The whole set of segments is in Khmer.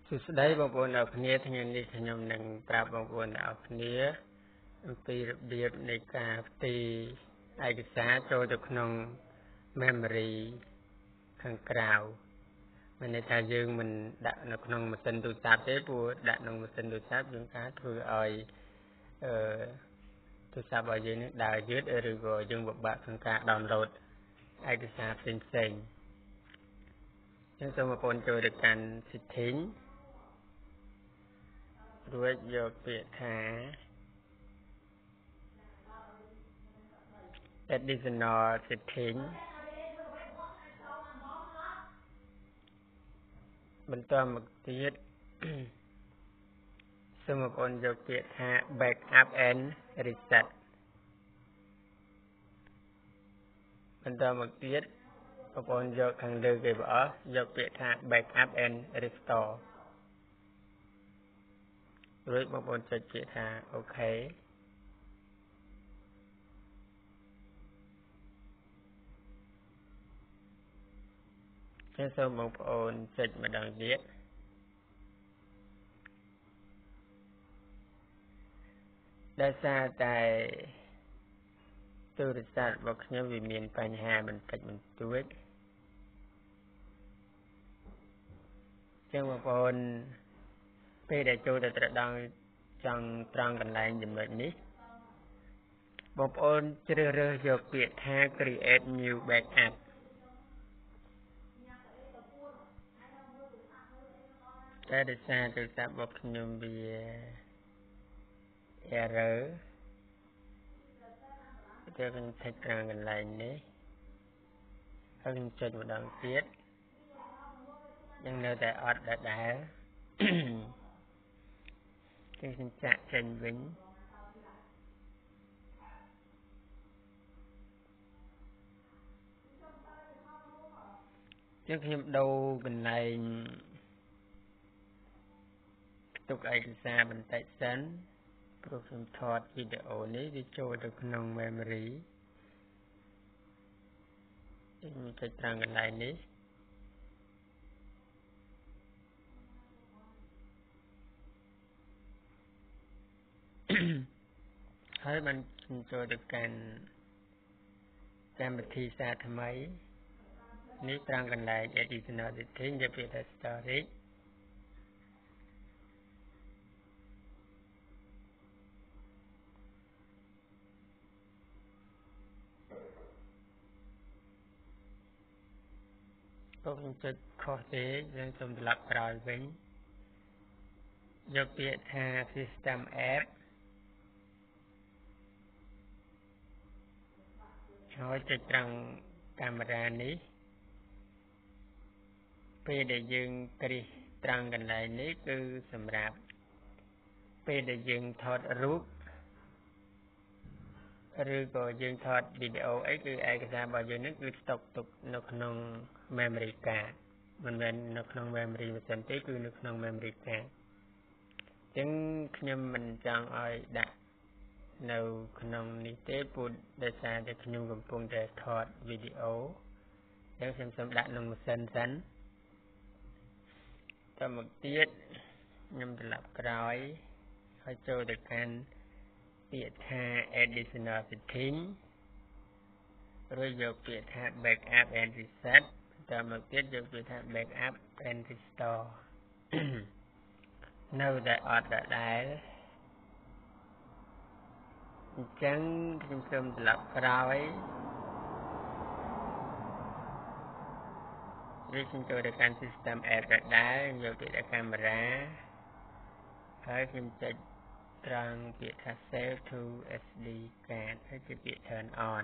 ស្ដីបងប្អូនអ្នកគ្នាថ្ងៃនេះខ្ញុំនឹងប្រាប់បងប្អូនអ្នកគ្នាអំពីរបៀបនៃការផ្ទេរឯកសារចូលទៅក្នុង memory ខាងក្រៅមានន័យថាយើងមិនដាក់នៅក្នុងម៉ាស៊ីនទូរស័ព្ទទេព្រោះដាក់ក្នុងម៉ាស៊ីនទូរស័ព្ទយើងអាចធ្វើឲ្យទូរស័ព្ទរបស់យើងនឹងដើរយឺតឬក៏យើងពិបាកក្នុងការ download ឯកសារផ្សេងៗចឹងសូមបងប្អូនចូលទៅកាន់ setting រួចយកពាក្យថា additional setting បន្តមកទៀតសូមបងប្អូនយកពាក្យថា backup and reset បន្តមកទៀតបងប្អូនយកខាងលើគេបងអស់យកពាក្យថា backup and restore រួចបងប្អូនចុចពាក្យថា OK ចឹងសូមបងប្អូនចុចម្ដងទៀតដោយសារតែទូរស័ព្ទរបស់ខ្ញុំវាមានបញ្ហាបន្តិចបន្តួចចឹងបងប្អូនពេលដែលចូលទៅត្រដងចង់ត្រង់កន្លែងចំណុចនេះបងប្អូនជ្រើសរើសយកពាក្យថា create new backup តែដោយសារទូរស័ព្ទរបស់ខ្ញុំវា error តែខ្ញុំថិចត្រង់កន្លែងនេះហើយខ្ញុំចុចម្ដងទៀតยังនៅតែអត់ដដែលចឹងខ្ញុំចាក់ចេញវិញចឹងខ្ញុំដូរកន្លែងផ្ទុកឯកសារបន្តិចសិនព្រោះខ្ញុំថតវីដេអូនេះវាចូលទៅក្នុង memory ខ្ញុំចុចត្រង់កន្លែងនេះហើយបានខ្ញុំចូលទៅកាន់កម្មវិធីសារថ្មីនេះត្រង់កន្លែង additional setting យកពាក្យថា storage ខ្ញុំចុចខុសទេយើងសូមត្រឡប់ក្រោយវិញយកពាក្យថា system app ហើយចុចត្រង់កាមេរ៉ានេះពេលដែលយើងគ្រីសត្រង់កន្លែងនេះគឺសម្រាប់ពេលដែលយើងថតរូបឬក៏យើងថតវីដេអូអីគឺឯកសាររបស់យើងនេះគឺស្តុកទុកនៅក្នុង memory card មិនមែននៅក្នុង memory ម៉ាស៊ីនទេគឺនៅក្នុង memory card អញ្ចឹងខ្ញុំមិនចង់ឲ្យដាក់នៅក្នុងនេះទេព្រោះដោយសារតែខ្ញុំកំពុងតែថតវីដេអូអញ្ចឹងខ្ញុំសូមដាក់ក្នុងម៉ាស៊ីនសិនតមកទៀតខ្ញុំត្រឡប់ក្រោយហើយចូលទៅកាន់ពាក្យថា additional setting រួចយកពាក្យថា backup and reset តមកទៀតយកពាក្យថា backup and restore នៅតែអត់ដដែលអញ្ចឹងខ្ញុំសូមត្រឡប់ក្រោយនេះខ្ញុំចូលទៅកាន់ system app ដដែលយកពាក្យថាកាមេរ៉ាហើយខ្ញុំចុចត្រង់ពាក្យថា save to SD card ហើយជាពាក្យ turn on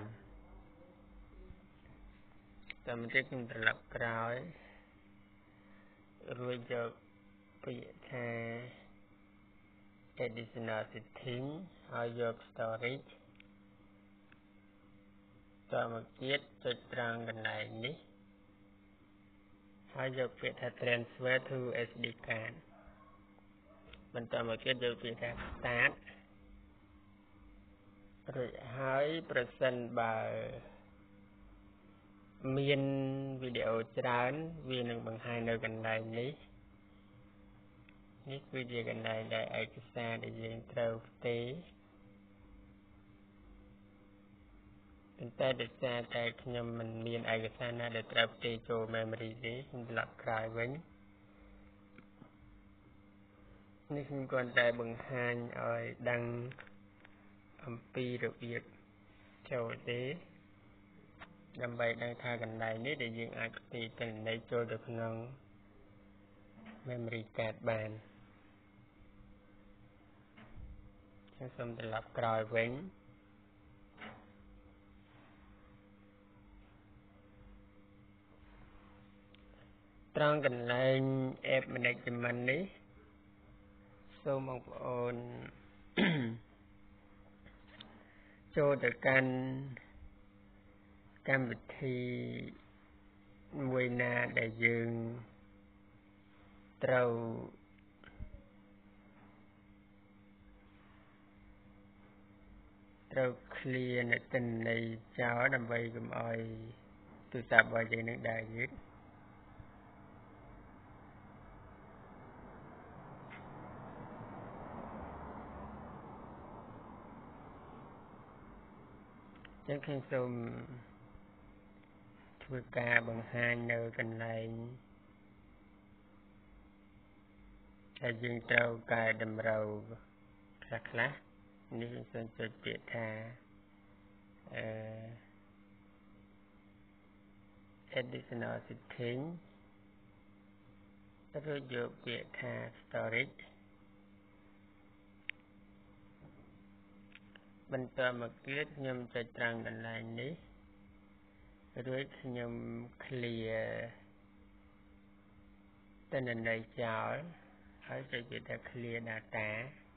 តមកទៀតខ្ញុំត្រឡប់ក្រោយរួចយកពាក្យថា additional setting ហើយយក storage តមកទៀតចុចត្រង់កន្លែងនេះហើយយកពាក្យថា transfer to SD card បន្តមកទៀតយកពាក្យថា start រួចហើយប្រសិនបើមានវីដេអូច្រើនវានឹងបង្ហាញនៅកន្លែងនេះនេះគឺជាកន្លែងដែលឯកសារដែលយើងត្រូវផ្ទេរប៉ុន្តែដោយសារតែខ្ញុំមិនមានឯកសារណាដែលត្រូវផ្ទេរចូល memory ទេខ្ញុំត្រឡប់ក្រោយវិញនេះខ្ញុំគ្រាន់តែបង្ហាញឲ្យដឹងអំពីរបៀបចូលទេដើម្បីដឹងថាកន្លែងនេះដែលយើងអាចផ្ទេរទិន្នន័យចូលទៅក្នុង memory card បានខ្ញុំសូមត្រឡប់ក្រោយវិញត្រង់កន្លែង app management នេះសូមបងប្អូនចូលទៅកាន់កម្មវិធីមួយណាដែលយើងត្រូវclear នៅទិន្នន័យចោលដើម្បីកុំឲ្យទូរស័ព្ទរបស់យើងនឹងដើរយឺតចឹងខ្ញុំសូមធ្វើការបង្ហាញនៅកន្លែងដែលយើងត្រូវកែតម្រូវខ្លះនេះខ្ញុំសូមចុចពាក្យថា additional setting ឬយកពាក្យថា storage បន្តមកទៀតខ្ញុំចុចត្រង់កន្លែងនេះរួចខ្ញុំ clear ទិន្នន័យចោលហើយចុចពាក្យថា clear data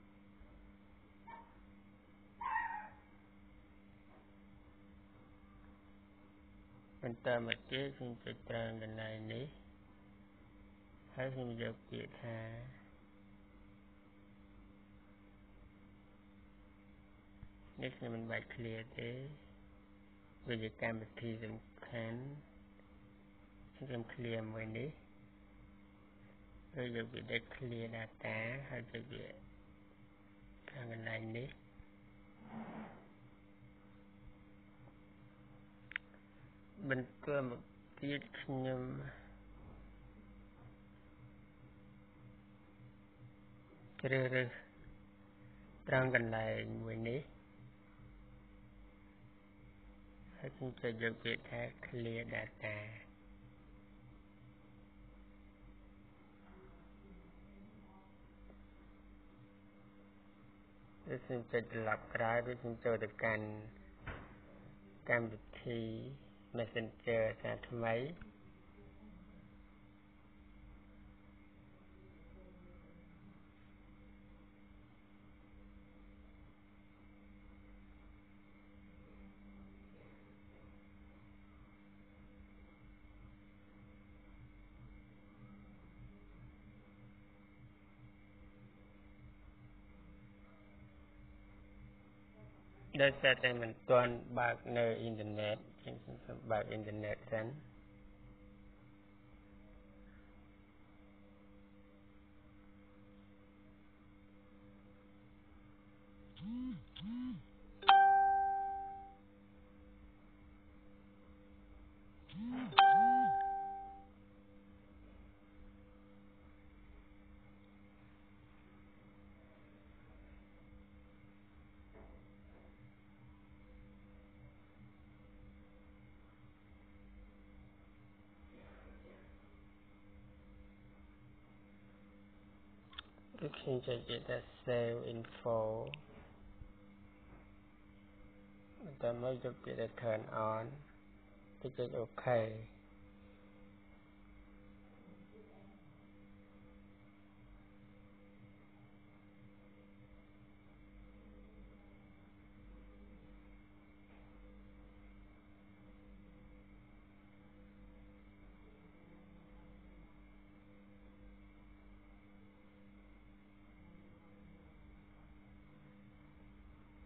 បន្តមកទៀតខ្ញុំចុចត្រង់កន្លែងនេះហើយខ្ញុំយកពាក្យថានេះខ្ញុំមិនបាច់ clear ទេវាជាកម្មវិធីសំខាន់ខ្ញុំ clear មួយនេះហើយយកពាក្យថា clear data ហើយចុចពាក្យខាងកន្លែងនេះបន្តមកទៀតខ្ញុំជ្រើសរើសត្រង់កន្លែងមួយនេះហើយខ្ញុំចុចយកពាក្យថា clear data ហើយខ្ញុំចុចត្រឡប់ក្រោយរួចខ្ញុំចូលទៅកាន់កម្មវិធី Messenger សារថ្មីដោយសារតែមិនទាន់បើកនៅអ៊ីនធឺណិតខ្ញុំសូមបើកអ៊ីនធឺណិតសិនគឺខ្ញុំចុចពាក្យថា save info បន្តមកយកពាក្យថា turn on ទៅចុច OK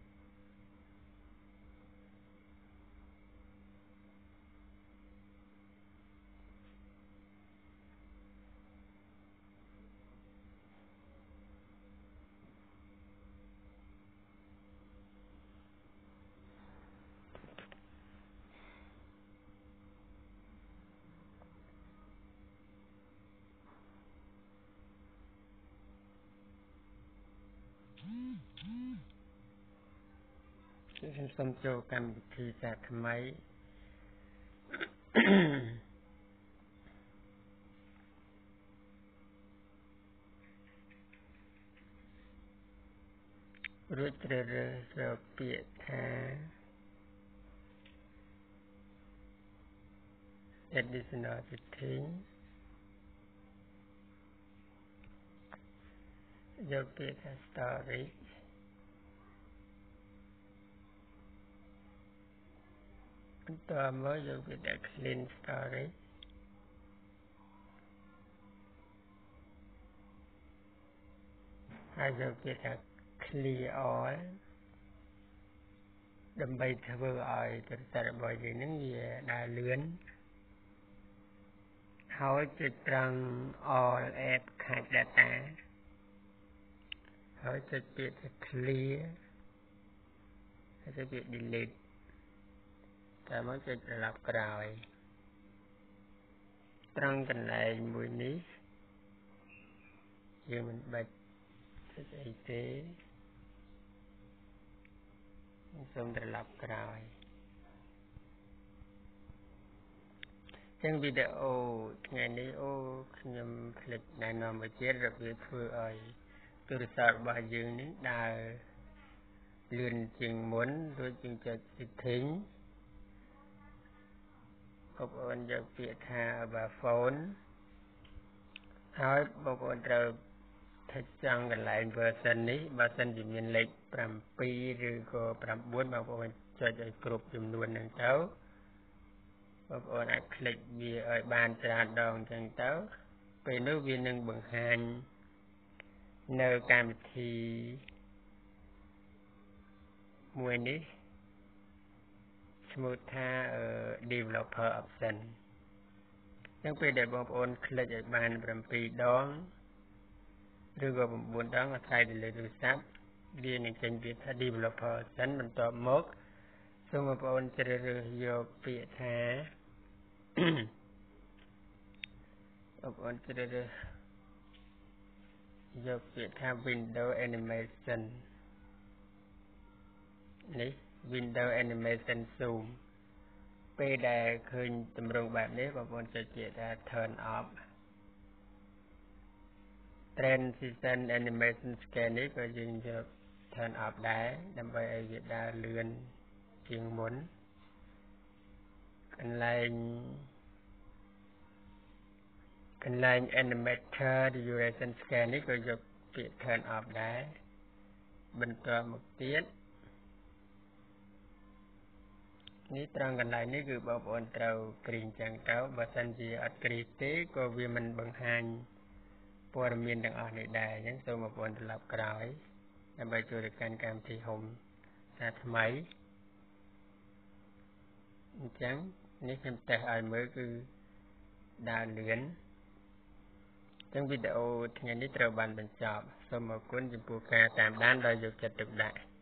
អសូមចូលកម្មវិធីសាស្ត្រថ្មីរួចជ្រើសរើសរកពាក្យថា additional setting យកពាក្យថា story បន្តមកយកពាក្យថា clean story ហើយយកពាក្យថា clear all ដើម្បីធ្វើឲ្យទូរស័ព្ទរបស់យើងនឹងវាដើរលឿនហើយចុចត្រង់ all app cache data ហើយចុចពាក្យថា clear ហើយចុចពាក្យ delete តែមកចុចត្រឡប់ក្រោយត្រង់កន្លែងមួយនេះយើងមិនបាច់ចុចអីទេសូមត្រឡប់ក្រោយចឹងវីដេអូថ្ងៃនេះខ្ញុំភ្លេចណែនាំមួយទៀតរបៀបធ្វើឲ្យទូរស័ព្ទរបស់យើងនេះដើរលឿនជាងមុនដូចជាចុច setting បងប្អូនយកពាក្យថា about phone ហើយបងប្អូនត្រូវថិចចង់កន្លែង version នេះបើសិនជាមានលេខ7ឬក៏9បងប្អូនចុចឲ្យគ្រប់ចំនួនហ្នឹងទៅបងប្អូនអាចคลิกវាឲ្យបានច្រើនដងអញ្ចឹងទៅពេលនោះវានឹងបង្ហាញនៅកម្មវិធីមួយនេះឈ្មោះថា developer option អញ្ចឹងពេលដែលបងប្អូនคลิกឲ្យបាន7ដងឬក៏9ដងអាស្រ័យទៅលើទូរស័ព្ទវានឹងចេញពាក្យថា developer option បន្ទាប់មកសូមបងប្អូនជ្រើសរើសយកពាក្យថាបងប្អូនជ្រើសរើសយកពាក្យថា window animation នេះ window animation zoom ពេលដែលឃើញទម្រង់បែបនេះបងប្អូនចុចពាក្យថា turn off transition animation scan នេះក៏យើងយក turn off ដែរដើម្បីឲ្យវាដើរលឿនជាងមុនកន្លែង animator duration scan នេះក៏យកពាក្យ turn off ដែរបន្តមកទៀតនេះត្រង់កន្លែងនេះគឺបងប្អូនត្រូវគ្រីងចឹងទៅបើសិនជាអត់គ្រីងទេក៏វាមិនបង្ហាញព័ត៌មានទាំងអស់នេះដែរអញ្ចឹងសូមបងប្អូនត្រឡប់ក្រោយដើម្បីចូលទៅកាន់កម្មវិធី Home សារថ្មីអញ្ចឹងនេះខ្ញុំតេស្តឲ្យមើលគឺដើរលឿនអញ្ចឹងវីដេអូថ្ងៃនេះត្រូវបានបញ្ចប់សូមអរគុណចំពោះការតាមដានដោយយកចិត្តទុកដាក់